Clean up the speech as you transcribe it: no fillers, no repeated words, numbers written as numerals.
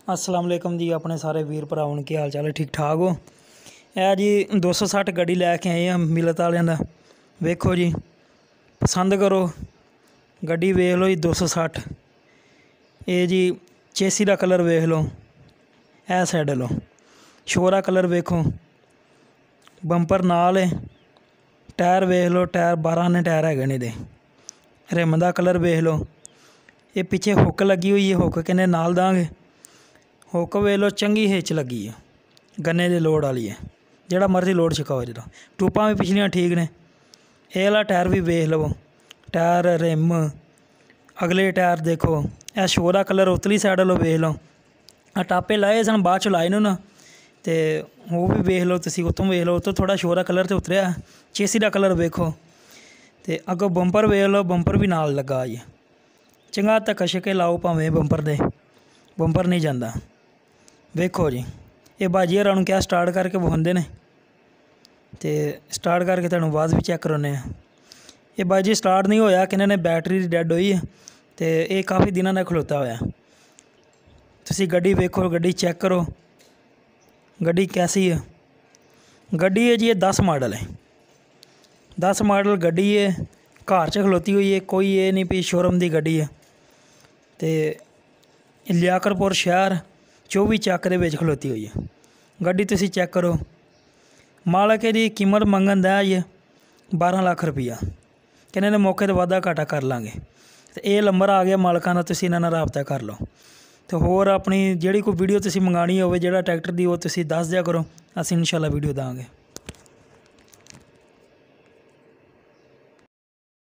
अस्सलाम वालेकुम जी। अपने सारे वीर भरावां नूं की हाल चाल है? ठीक ठाक हो? यह जी 260 गड्डी लैके आए हैं मिलत वालियां दा। वेखो जी, पसंद करो गड्डी, वेख लो जी 260। ये जी चेसी का कलर वेख लो, ए साइड लो शोरा कलर वेखो, बंपर नाल है, टायर वेख लो, टायर 12 आने टायर है ने। रिम का कलर वेख लो, ये पिछे हुक लगी हुई है, हुक किन्ने नाल दांगे। हुक वेख लो चंगी हिच लगी है, गन्ने की लोड वाली है, जोड़ा मर्जी लोड छकाओ जो। टूपा भी पिछलियां ठीक ने। ये वाला टायर भी वेख लो, टायर रिम अगले टायर देखो। यह शोरा कलर उतली साइड लो वेख लो। टापे लाए सन बाद चो लाए ना, तो वो भी वेख लो तुसी, उत्तों वेख लो, उत्तों थोड़ा शोरा कलर तो उतरिया। चेसी का कलर वेखो, तो अगों बंपर वेख लो, बंपर भी नाल लगा जी। चंगा धक्का छक्के लाओ भावें बंपर दे, बंपर नहीं जाता। वेखो जी, ये बाजी हरां नूं क्या स्टार्ट करके विखांदे ने, तो स्टार्ट करके तुहानूं बाद भी चैक कराने। ये बाजी स्टार्ट नहीं होया, किन्ने ने बैटरी डैड हुई है, तो ये काफ़ी दिनों का खलोता होया। तुसी गड्डी वेखो, गड्डी चैक करो, गड्डी कैसी है। गड्डी है जी ये 10 मॉडल है, 10 मॉडल गड्डी है, घर च खलोती हुई है, कोई ये नहीं भी शोरूम की गड्डी है। तो लियाकतपुर शहर 24 चक दे विच खलोती हुई है गड्डी। तुसी चैक करो। मालक दी कीमत मंगन दा है 12 लाख रुपया, किन्ने ने मौके ते वाधा घाटा कर लांगे। तो ये नंबर आ गया मालकां दा, तुसी इन्हां नाल राबता कर लो। तो होर अपनी जिहड़ी कोई वीडियो तुसी मंगानी होवे जिहड़ा ट्रैक्टर दी, वो तुसी दस दिया करो, असीं इंशाअल्लाह वीडियो दांगे।